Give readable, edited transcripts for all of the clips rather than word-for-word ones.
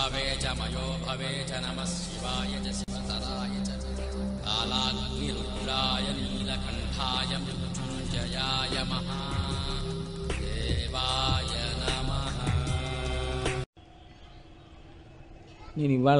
भवे च मयो भवे च नमः शिवाय च शिवतराय च कालाग्निरुद्राय नीलकण्ठाय मृत्युञ्जयाय महादेवाय नमः. నేను ఇవాళ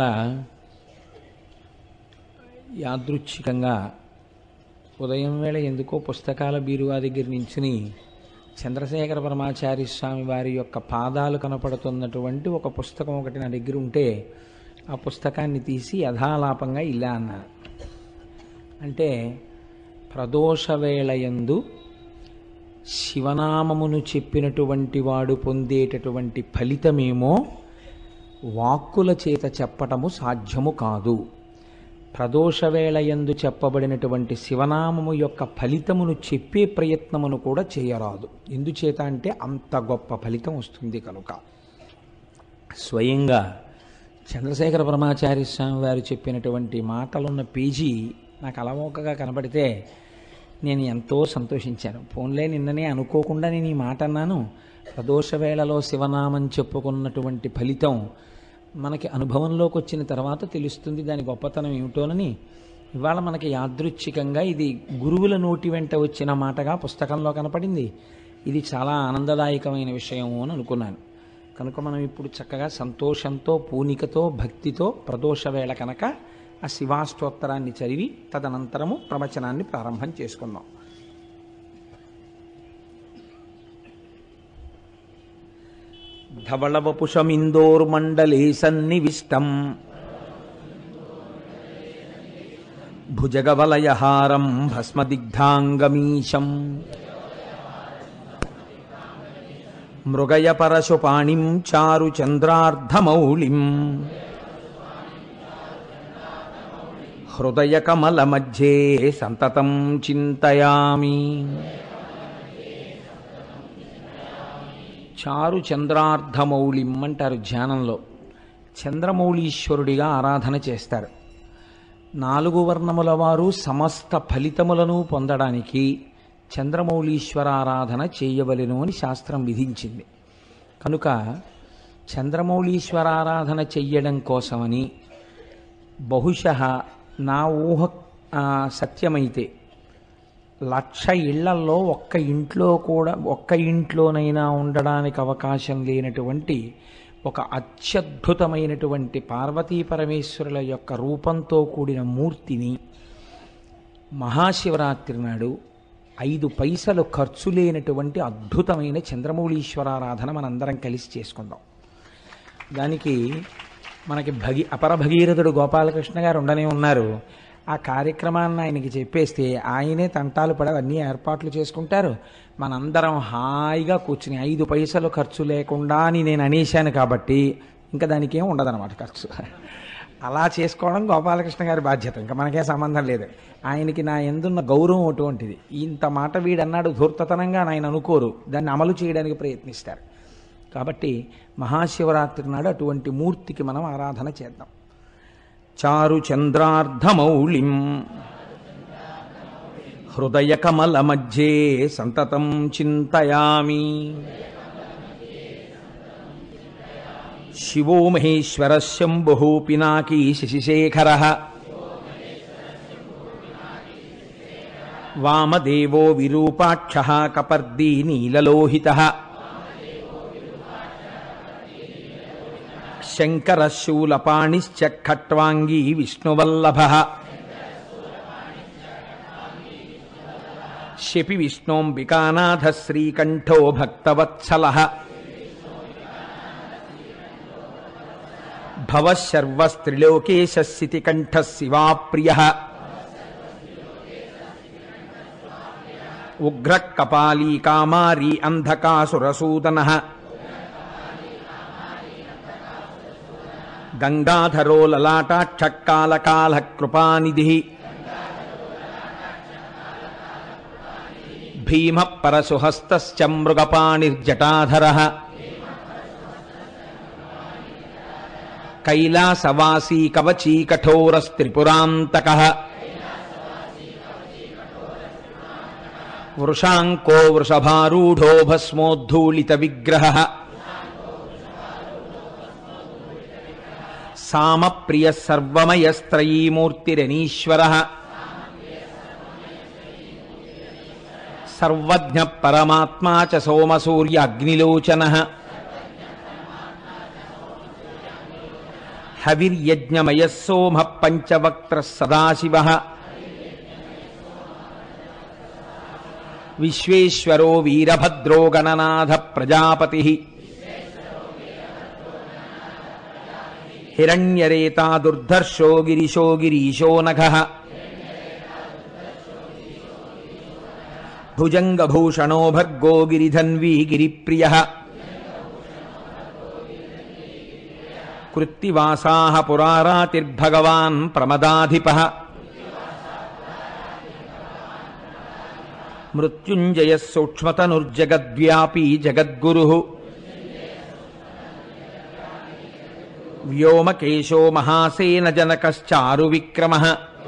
యాదృచ్ఛికంగా ఉదయం వేళ ఎందుకో పుస్తకాల బీరువా దగ్గర నించుని చంద్రశేఖర పరమాచార్య స్వామి వారి యొక్క పాదాలు కనపడుతున్నటువంటి ఒక పుస్తకం ఒకటి నా దగ్గర ఉంటే ఆ పుస్తకాన్ని తీసి యథాలాపంగా ఇలా అన్నాను. అంటే ప్రదోషవేళయందు శివనామమును చెప్పినటువంటి వాడు పొందేటటువంటి ఫలితమేమో వాక్కుల చేత చెప్పటము సాధ్యము కాదు. ప్రదోషవేళయందు చెప్పబడినటువంటి శివనామము యొక్క ఫలితమును చెప్పే ప్రయత్నమును కూడా చేయరాదు. ఎందుచేత అంటే అంత గొప్ప ఫలితం వస్తుంది కనుక. స్వయంగా చంద్రశేఖర పరమాచార్య స్వామి వారు చెప్పినటువంటి మాటలున్న పేజీ నాకు అలవోకగా కనబడితే నేను ఎంతో సంతోషించాను. ఫోన్లే నిన్ననే అనుకోకుండా నేను ఈ మాట అన్నాను. ప్రదోషవేళలో శివనామం చెప్పుకున్నటువంటి ఫలితం మనకి అనుభవంలోకి వచ్చిన తర్వాత తెలుస్తుంది దాని గొప్పతనం ఏమిటోనని ఇవాళ మనకి యాదృచ్ఛికంగా ఇది గురువుల నోటి వెంట వచ్చిన మాటగా పుస్తకంలో కనపడింది. ఇది చాలా ఆనందదాయకమైన విషయము అని అనుకున్నాను. కనుక మనం ఇప్పుడు చక్కగా సంతోషంతో పూనికతో భక్తితో ప్రదోషవేళ కనుక ఆ శివాష్టోత్తరాన్ని చదివి తదనంతరము ప్రవచనాన్ని ప్రారంభం చేసుకుందాం. ధవళవపుషమిందోర్మండలే సన్నివిష్టం భుజగవలయహారం భస్మదిగ్ధాంగమీశం మృగయ పరశుపాణిం చారుచంద్రార్ధమౌళిం హృదయకమలమధ్యే సంతతం చింతయామి. చారు చంద్రార్ధమౌళిం అంటారు ధ్యానంలో. చంద్రమౌళీశ్వరుడిగా ఆరాధన చేస్తారు. 4 వర్ణముల వారు సమస్త ఫలితములను పొందడానికి చంద్రమౌళీశ్వరారాధన చేయవలెను అని శాస్త్రం విధించింది. కనుక చంద్రమౌళీశ్వరారాధన చెయ్యడం కోసమని బహుశः నా ఊహ సత్యమైతే 1,00,000 ఇళ్లల్లో ఒక్క ఇంట్లోనైనా ఉండడానికి అవకాశం లేనటువంటి ఒక అత్యద్భుతమైనటువంటి పార్వతీ పరమేశ్వరుల యొక్క రూపంతో కూడిన మూర్తిని మహాశివరాత్రి నాడు 5 పైసలు ఖర్చు లేనటువంటి అద్భుతమైన చంద్రమౌళీశ్వరారాధన మనందరం కలిసి చేసుకుందాం. దానికి మనకి అపర భగీరథుడు గోపాలకృష్ణ గారు ఉండనే ఉన్నారు. ఆ కార్యక్రమాన్ని ఆయనకి చెప్పేస్తే ఆయనే తంటాలు పడి అన్నీ ఏర్పాట్లు చేసుకుంటారు. మనందరం హాయిగా కూర్చుని 5 పైసలు ఖర్చు లేకుండా అని నేను అనేశాను కాబట్టి ఇంకా దానికి ఏం ఉండదన్నమాట ఖర్చు. అలా చేసుకోవడం గోపాలకృష్ణ గారి బాధ్యత, ఇంకా మనకే సంబంధం లేదు. ఆయనకి నా ఎందున్న గౌరవం అటువంటిది. ఇంత మాట వీడన్నాడు ధూర్తతనంగా ఆయన అనుకోరు, దాన్ని అమలు చేయడానికి ప్రయత్నిస్తారు. కాబట్టి మహాశివరాత్రి నాడు అటువంటి మూర్తికి మనం ఆరాధన చేద్దాం. చారు చంద్రార్ధమౌళిం హృదయకమల మధ్యే సంతతం చింతయామి. శివో మహేశ్వర శంభుః పినాకీ శశిశేఖరః వామదేవో విరూపాక్షః కపర్దీ నీలలోహితః శంకరశూలపాణిశ్చ ఖట్వాంగీ విష్ణువల్లభః శపి విష్ణోంబికానాథ శ్రీకంఠో భక్తవత్సలః భవః సర్వస్త్రిలోకేశ శితికంఠః శివాప్రియః ఉగ్రః కపాలీ కామారీ అంధకాసురసూదనః గంగాధరో లలాటాక్షకాలకాల కృపానిధిః భీమ పరశుహస్తశ్చ మృగపాణిర్జటాధరః కైలాసవాసీ కవచీ కఠోరస్త్రిపురాంతకః వృషాంకో వృషభారూఢో భస్మోద్ధూళిత విగ్రహః సామప్రియ సర్వమయస్త్రయీమూర్తిరనీశ్వరః సర్వజ్ఞ పరమాత్మా చ సోమసూర్య అగ్నిలోచనః హవిర్యజ్ఞమయః సోమః పంచవక్త్రః సదాశివః విశ్వేశ్వరో వీరభద్రో గణనాథ ప్రజాపతిః హిరణ్యరేతా దుర్ధర్షో గిరిశో గిరీశో నఘః భుజంగభూషణో భర్గో గిరిధన్వీ గిరిప్రియః కృత్తివాసాః పురారాతిర్భగవాన్ ప్రమదాధిపః మృత్యుంజయః సూక్ష్మతనుర్జగద్వ్యాపీ జగద్గురుః వ్యోమకేశో మహాసేన జనకశ్చారు విక్రమః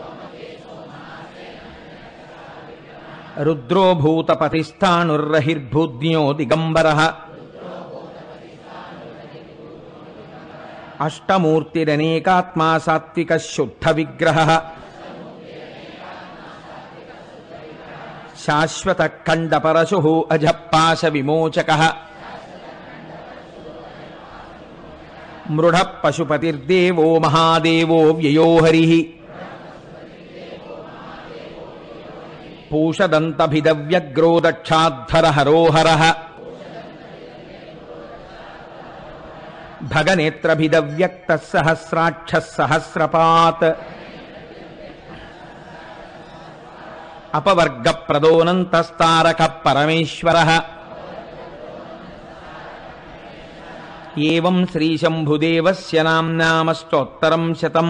రుద్రో భూతపతిస్థాణుర్రహిర్భూజ్ఞో దిగంబరః అష్టమూర్తిరనేకాత్మా సాత్వికः శుద్ధ విగ్రహः శాశ్వత ఖండపరశుః అజపాశ విమోచకః మృఢ పశుపతిర్దేవో మహాదేవో వ్యయో హరిః పూషదంతభిదవ్యగ్రో దక్షాద్ధర హరోహరః భగనేత్రభిదవ్యక్తః సహస్రాక్షः సహస్రపాత్ అపవర్గప్రదోనంతస్తారకః పరమేశ్వరః ఏవం శ్రీశంభుదేవస్య నామ్నామష్టోత్తరం శతం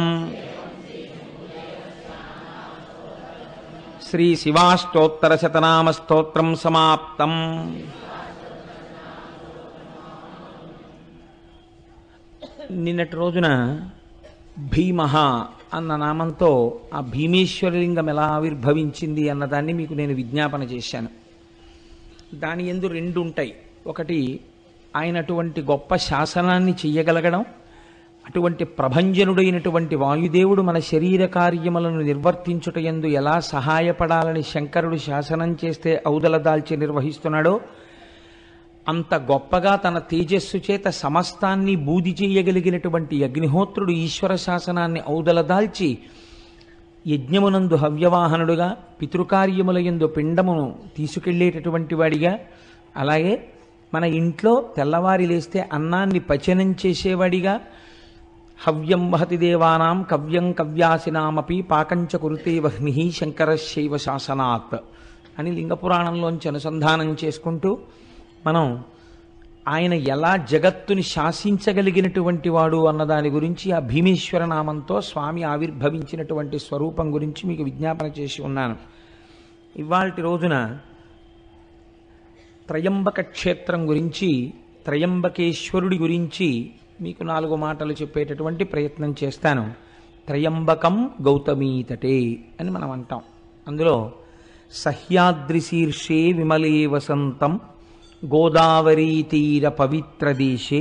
శ్రీశివాష్టోత్తరశతనామస్తోత్రం సమాప్తం. నిన్నటి రోజున భీమః అన్న నామంతో ఆ భీమేశ్వరలింగం ఎలా ఆవిర్భవించింది అన్నదాన్ని మీకు నేను విజ్ఞాపన చేశాను. దాని యందు రెండు ఉంటాయి. ఒకటి, ఆయన అటువంటి గొప్ప శాసనాన్ని చెయ్యగలగడం, అటువంటి ప్రభంజనుడైనటువంటి వాయుదేవుడు మన శరీర కార్యములను నిర్వర్తించుట యందు ఎలా సహాయపడాలని శంకరుడు శాసనం చేస్తే ఔదల దాల్చి నిర్వహిస్తున్నాడో అంత గొప్పగా తన తేజస్సు చేత సమస్తాన్ని బూది చేయగలిగినటువంటి అగ్నిహోత్రుడు ఈశ్వర శాసనాన్ని ఔదల దాల్చి యజ్ఞమునందు హవ్యవాహనుడుగా, పితృకార్యముల యందు పిండమును తీసుకెళ్లేటటువంటి వాడిగా, అలాగే మన ఇంట్లో తెల్లవారి లేస్తే అన్నాన్ని పచనం చేసేవాడిగా, హవ్యం వహతి దేవానాం కవ్యం కవ్యాసినామపి పాకంచ కురుతే వహ్ని శంకరశైవ శాసనాత్ అని లింగపురాణంలోంచి అనుసంధానం చేసుకుంటూ మనం ఆయన ఎలా జగత్తుని శాసించగలిగినటువంటి వాడు అన్నదాని గురించి ఆ భీమేశ్వర నామంతో స్వామి ఆవిర్భవించినటువంటి స్వరూపం గురించి మీకు విజ్ఞాపన చేసి ఉన్నాను. ఇవాల్టి రోజున త్రయంబక క్షేత్రం గురించి, త్రయంబకేశ్వరుడి గురించి మీకు 4 మాటలు చెప్పేటటువంటి ప్రయత్నం చేస్తాను. త్రయంబకం గౌతమీతటే అని మనం అంటాం. అందులో సహ్యాద్రి శీర్షే విమలే వసంతం గోదావరీ తీర పవిత్ర దేశే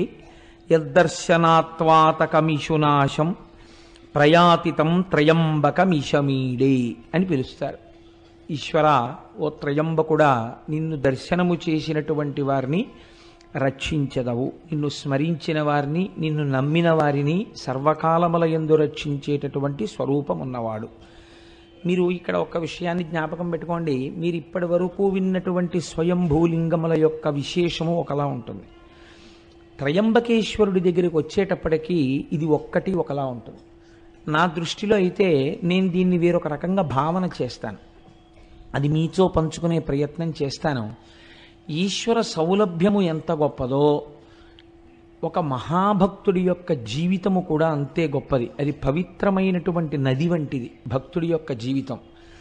యద్దర్శనాత్వాతకమిషునాశం ప్రయాతితం త్రయంబకమిషమీడే అని పిలుస్తారు. ఈశ్వర, ఓ త్రయంబకుడా, నిన్ను దర్శనము చేసినటువంటి వారిని రక్షించదవు, నిన్ను స్మరించిన వారిని, నిన్ను నమ్మిన వారిని సర్వకాలముల యందు రక్షించేటటువంటి స్వరూపం ఉన్నవాడు. మీరు ఇక్కడ ఒక విషయాన్ని జ్ఞాపకం పెట్టుకోండి. మీరు ఇప్పటి వరకు విన్నటువంటి స్వయంభూలింగముల యొక్క విశేషము ఒకలా ఉంటుంది. త్రయంబకేశ్వరుడి దగ్గరికి వచ్చేటప్పటికీ ఇది ఒక్కటి ఒకలా ఉంటుంది. నా దృష్టిలో అయితే నేను దీన్ని వేరొక రకంగా భావన చేస్తాను. అది మీతో పంచుకునే ప్రయత్నం చేస్తాను. ఈశ్వర సౌలభ్యము ఎంత గొప్పదో ఒక మహాభక్తుడి యొక్క జీవితము కూడా అంతే గొప్పది. అది పవిత్రమైనటువంటి నది వంటిది భక్తుడి యొక్క జీవితం.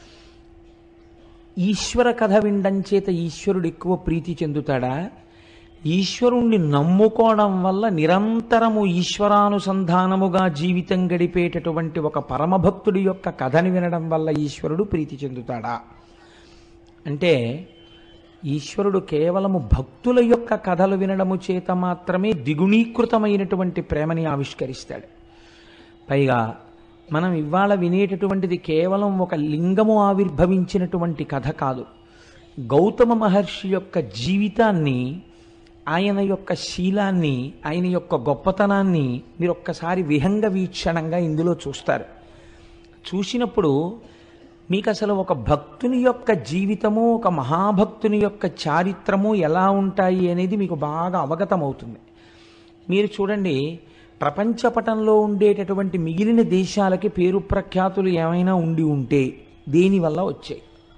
ఈశ్వర కథ వినడం చేత ఈశ్వరుడు ఎక్కువ ప్రీతి చెందుతాడా? ఈశ్వరుణ్ణి నమ్ముకోవడం వల్ల నిరంతరము ఈశ్వరానుసంధానముగా జీవితం గడిపేటటువంటి ఒక పరమభక్తుడి యొక్క కథని వినడం వల్ల ఈశ్వరుడు ప్రీతి చెందుతాడా అంటే, ఈశ్వరుడు కేవలము భక్తుల యొక్క కథలు వినడము చేత మాత్రమే ద్విగుణీకృతమైనటువంటి ప్రేమని ఆవిష్కరిస్తాడు. పైగా మనం ఇవాళ వినేటటువంటిది కేవలం ఒక లింగము ఆవిర్భవించినటువంటి కథ కాదు. గౌతమ మహర్షి యొక్క జీవితాన్ని, ఆయన యొక్క శీలాన్ని, ఆయన యొక్క గొప్పతనాన్ని మీరు ఒక్కసారి విహంగ వీక్షణంగా ఇందులో చూస్తారు. చూసినప్పుడు మీకు అసలు ఒక భక్తుని యొక్క జీవితము, ఒక మహాభక్తుని యొక్క చారిత్రము ఎలా ఉంటాయి అనేది మీకు బాగా అవగతమవుతుంది. మీరు చూడండి, ప్రపంచపటంలో ఉండేటటువంటి మిగిలిన దేశాలకి పేరు ప్రఖ్యాతులు ఏమైనా ఉండి ఉంటే దేనివల్ల వచ్చాయి?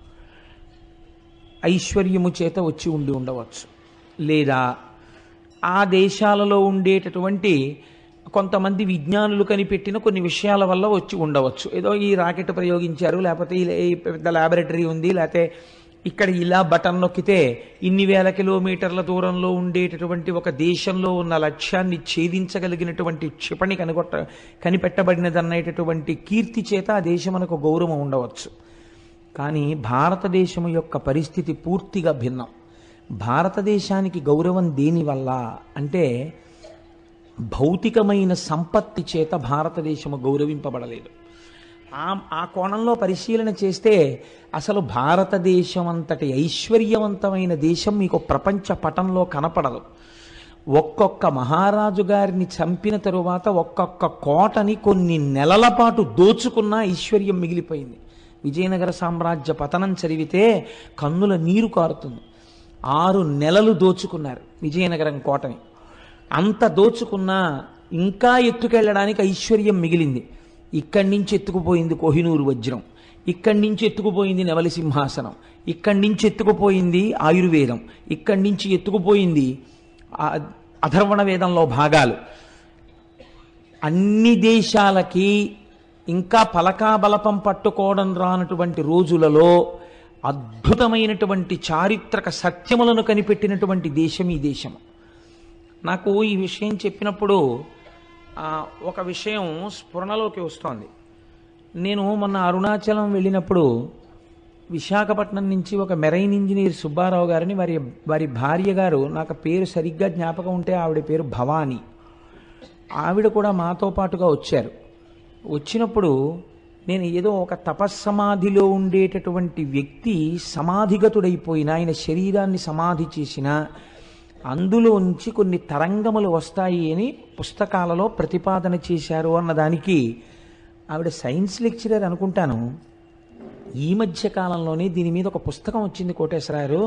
ఐశ్వర్యము చేత వచ్చి ఉండి ఉండవచ్చు, లేదా ఆ దేశాలలో ఉండేటటువంటి కొంతమంది విజ్ఞానులు కనిపెట్టిన కొన్ని విషయాల వల్ల వచ్చి ఉండవచ్చు. ఏదో ఈ రాకెట్ ప్రయోగించారు, లేకపోతే ఈ పెద్ద ల్యాబొరేటరీ ఉంది, లేకపోతే ఇక్కడ ఇలా బటన్ నొక్కితే ఇన్ని వేల కిలోమీటర్ల దూరంలో ఉండేటటువంటి ఒక దేశంలో ఉన్న లక్ష్యాన్ని ఛేదించగలిగినటువంటి క్షిపణి కనిపెట్టబడినదన్నటువంటి కీర్తి చేత ఆ దేశమునకు గౌరవం ఉండవచ్చు. కానీ భారతదేశము యొక్క పరిస్థితి పూర్తిగా భిన్నం. భారతదేశానికి గౌరవం దేనివల్ల అంటే భౌతికమైన సంపత్తి చేత భారతదేశము గౌరవింపబడలేదు. ఆ కోణంలో పరిశీలన చేస్తే అసలు భారతదేశం అంతటి ఐశ్వర్యవంతమైన దేశం మీకు ప్రపంచ పటంలో కనపడదు. ఒక్కొక్క మహారాజు గారిని చంపిన తరువాత ఒక్కొక్క కోటని కొన్ని నెలల పాటు దోచుకున్న ఐశ్వర్యం మిగిలిపోయింది. విజయనగర సామ్రాజ్య పతనం చదివితే కన్నుల నీరు కారుతుంది. 6 నెలలు దోచుకున్నారు విజయనగరం కోటని. అంత దోచుకున్నా ఇంకా ఎత్తుకెళ్ళడానికి ఐశ్వర్యం మిగిలింది. ఇక్కడి నుంచి ఎత్తుకుపోయింది కోహినూరు వజ్రం, ఇక్కడి నుంచి ఎత్తుకుపోయింది నెమలి సింహాసనం, ఇక్కడి నుంచి ఎత్తుకుపోయింది ఆయుర్వేదం, ఇక్కడి నుంచి ఎత్తుకుపోయింది అథర్వణ వేదంలో భాగాలు. అన్ని దేశాలకి ఇంకా పలకాబలపం పట్టుకోవడం రానటువంటి రోజులలో అద్భుతమైనటువంటి చారిత్రక సత్యములను కనిపెట్టినటువంటి దేశం ఈ దేశము. నాకు ఈ విషయం చెప్పినప్పుడు ఒక విషయం స్ఫురణలోకి వస్తోంది. నేను మొన్న అరుణాచలం వెళ్ళినప్పుడు విశాఖపట్నం నుంచి ఒక మెరైన్ ఇంజనీర్ సుబ్బారావు గారిని వారి భార్య గారు, నాకు పేరు సరిగ్గా జ్ఞాపకం ఉంటే ఆవిడ పేరు భవానీ, ఆవిడ కూడా మాతో పాటుగా వచ్చారు. వచ్చినప్పుడు నేను ఏదో ఒక తపస్సమాధిలో ఉండేటటువంటి వ్యక్తి సమాధిగతుడైపోయిన, ఆయన శరీరాన్ని సమాధి చేసిన, అందులోంచి కొన్ని తరంగములు వస్తాయి అని పుస్తకాలలో ప్రతిపాదన చేశారు అన్నదానికి ఆవిడ సైన్స్ లెక్చరర్ అనుకుంటాను. ఈ మధ్య కాలంలోనే దీని మీద ఒక పుస్తకం వచ్చింది కోటేశ్వరారు,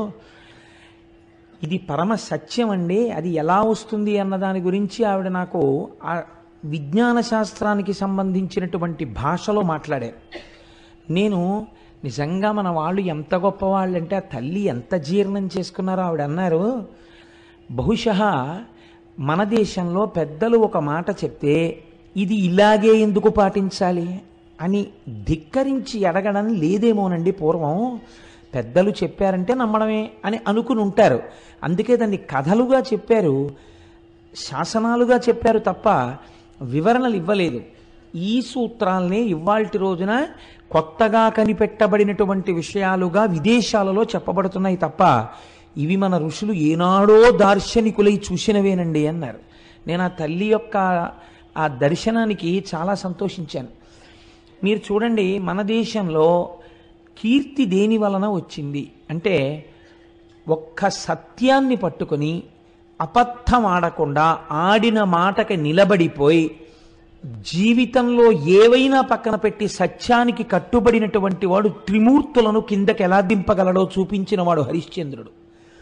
ఇది పరమ సత్యం అండి, అది ఎలా వస్తుంది అన్న దాని గురించి ఆవిడ నాకు ఆ విజ్ఞాన శాస్త్రానికి సంబంధించినటువంటి భాషలో మాట్లాడారు. నేను నిజంగా మన వాళ్ళు ఎంత గొప్పవాళ్ళంటే ఆ తల్లి ఎంత జీర్ణం చేసుకున్నారో ఆవిడ అన్నారు. బహుశः మన దేశంలో పెద్దలు ఒక మాట చెప్తే ఇది ఇలాగే ఎందుకు పాటించాలి అని ధిక్కరించి అడగడం లేదేమోనండి. పూర్వం పెద్దలు చెప్పారంటే నమ్మడమే అని అనుకుని ఉంటారు. అందుకే దాన్ని కథలుగా చెప్పారు, శాసనాలుగా చెప్పారు తప్ప వివరణలు ఇవ్వలేదు. ఈ సూత్రాలనే ఇవాల్టి రోజున కొత్తగా కనిపెట్టబడినటువంటి విషయాలుగా విదేశాలలో చెప్పబడుతున్నాయి తప్ప ఇవి మన ఋషులు ఏనాడో దార్శనికులై చూసినవేనండి అన్నారు. నేను ఆ తల్లి యొక్క ఆ దర్శనానికి చాలా సంతోషించాను. మీరు చూడండి, మన దేశంలో కీర్తి దేని వలన వచ్చింది అంటే ఒక్క సత్యాన్ని పట్టుకొని అబద్ధం ఆడకుండా ఆడిన మాటకి నిలబడిపోయి జీవితంలో ఏవైనా పక్కన పెట్టి సత్యానికి కట్టుబడినటువంటి వాడు త్రిమూర్తులను కిందకి ఎలా దింపగలడో చూపించిన వాడు హరిశ్చంద్రుడు.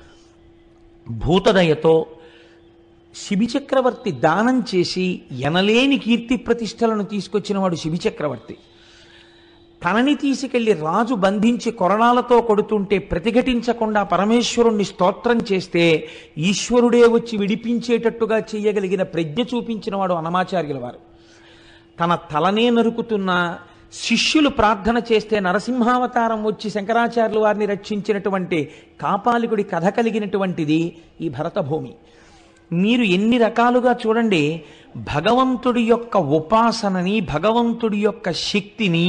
భూతదయతో శిబిచక్రవర్తి దానం చేసి ఎనలేని కీర్తి ప్రతిష్టలను తీసుకొచ్చిన వాడు శిబిచక్రవర్తి. తనని తీసుకెళ్లి రాజు బంధించి కొరడాలతో కొడుతుంటే ప్రతిఘటించకుండా పరమేశ్వరుణ్ణి స్తోత్రం చేస్తే ఈశ్వరుడే వచ్చి విడిపించేటట్టుగా చేయగలిగిన ప్రజ్ఞ చూపించిన వాడు అన్నమాచార్యుల వారు. తన తలనే నరుకుతున్న శిష్యులు ప్రార్థన చేస్తే నరసింహావతారం వచ్చి శంకరాచార్యుల వారిని రక్షించినటువంటి కాపాలికుడి కథ కలిగినటువంటిది ఈ భరతభూమి. మీరు ఎన్ని రకాలుగా చూడండి, భగవంతుడి యొక్క ఉపాసనని, భగవంతుడి యొక్క శక్తిని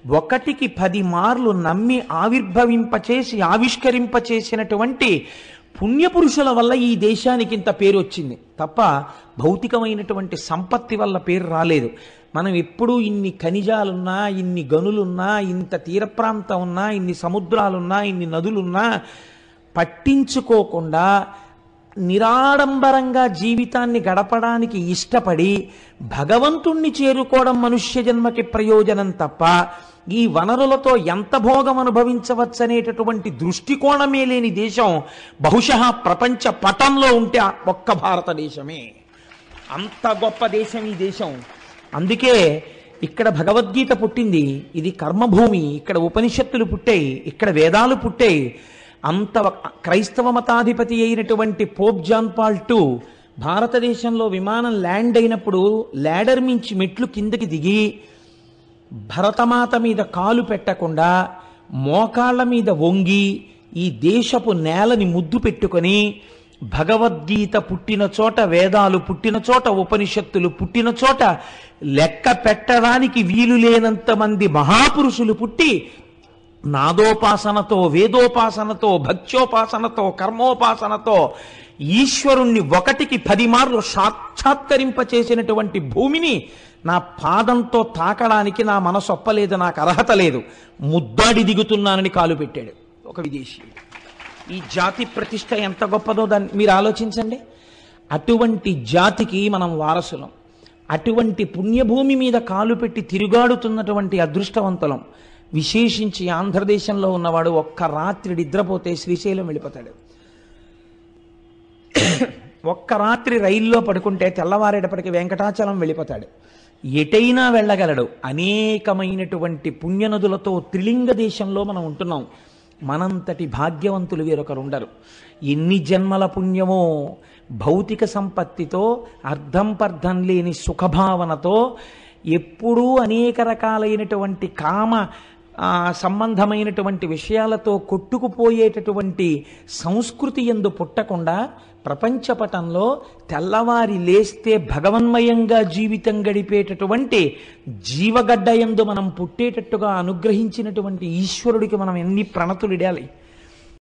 1కి 10 మార్లు నమ్మి ఆవిర్భవింపచేసి ఆవిష్కరింపచేసినటువంటి పుణ్యపురుషుల వల్ల ఈ దేశానికి ఇంత పేరు వచ్చింది తప్ప భౌతికమైనటువంటి సంపత్తి వల్ల పేరు రాలేదు. మనం ఎప్పుడూ ఇన్ని ఖనిజాలున్నా, ఇన్ని గనులున్నా, ఇంత తీర ప్రాంతం ఉన్నా, ఇన్ని సముద్రాలున్నా, ఇన్ని నదులున్నా పట్టించుకోకుండా నిరాడంబరంగా జీవితాన్ని గడపడానికి ఇష్టపడి భగవంతుణ్ణి చేరుకోవడం మనుష్య జన్మకి ప్రయోజనం తప్ప ఈ వనరులతో ఎంత భోగం అనుభవించవచ్చనేటటువంటి దృష్టికోణమే లేని దేశం బహుశः ప్రపంచ పటంలో ఉంటే ఒక్క భారతదేశమే. అంత గొప్ప దేశం ఈ దేశం. అందుకే ఇక్కడ భగవద్గీత పుట్టింది. ఇది కర్మభూమి. ఇక్కడ ఉపనిషత్తులు పుట్టాయి, ఇక్కడ వేదాలు పుట్టాయి. అంత క్రైస్తవ మతాధిపతి అయినటువంటి పోప్ జాన్ పాల్ II భారతదేశంలో విమానం ల్యాండ్ అయినప్పుడు ల్యాడర్ మించి మెట్లు కిందకి దిగి భరతమాత మీద కాలు పెట్టకుండా మోకాళ్ళ మీద వంగి ఈ దేశపు నేలని ముద్దు పెట్టుకొని భగవద్గీత పుట్టిన చోట, వేదాలు పుట్టిన చోట, ఉపనిషత్తులు పుట్టిన చోట లెక్క పెట్టడానికి వీలు లేనంత మంది మహాపురుషులు పుట్టి నాదోపాసనతో, వేదోపాసనతో, భక్త్యోపాసనతో, కర్మోపాసనతో ఈశ్వరుణ్ణి 1కి 10 మార్లు సాక్షాత్కరింపచేసినటువంటి భూమిని నా పాదంతో తాకడానికి నా మనసు ఒప్పలేదు, నాకు అర్హత లేదు, ముద్దాడి దిగుతున్నానని కాలు పెట్టాడు ఒక విదేశీ. ఈ జాతి ప్రతిష్ట ఎంత గొప్పదో దాన్ని మీరు ఆలోచించండి. అటువంటి జాతికి మనం వారసులం. అటువంటి పుణ్యభూమి మీద కాలు పెట్టి తిరుగాడుతున్నటువంటి అదృష్టవంతులం. విశేషించి ఆంధ్రదేశంలో ఉన్నవాడు ఒక్క రాత్రి నిద్రపోతే శ్రీశైలం వెళ్ళిపోతాడు. ఒక్క రాత్రి రైల్లో పడుకుంటే తెల్లవారేటప్పటికి వెంకటాచలం వెళ్ళిపోతాడు. ఎటైనా వెళ్ళగలడు. అనేకమైనటువంటి పుణ్యనదులతో త్రిలింగ దేశంలో మనం ఉంటున్నాం. మనంతటి భాగ్యవంతులు వేరొకరు ఉండరు. ఎన్ని జన్మల పుణ్యమో భౌతిక సంపత్తితో, అర్థం పర్థం లేని సుఖభావనతో ఎప్పుడూ అనేక రకాలైనటువంటి కామ సంబంధమైనటువంటి విషయాలతో కొట్టుకుపోయేటటువంటి సంస్కృతి యందు పుట్టకుండా ప్రపంచపటంలో తెల్లవారి లేస్తే భగవన్మయంగా జీవితం గడిపేటటువంటి జీవగడ్డ యందు మనం పుట్టేటట్టుగా అనుగ్రహించినటువంటి ఈశ్వరుడికి మనం ఎన్ని ప్రణతులు ఇడాలి.